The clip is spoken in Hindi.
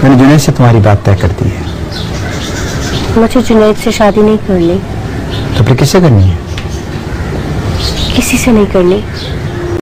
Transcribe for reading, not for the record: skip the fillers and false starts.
मैंने जुनैद से तुम्हारी बात तय कर दी है। मुझे जुनैद से शादी नहीं करनी। तो फिर किससे करनी है? किसी से नहीं करनी।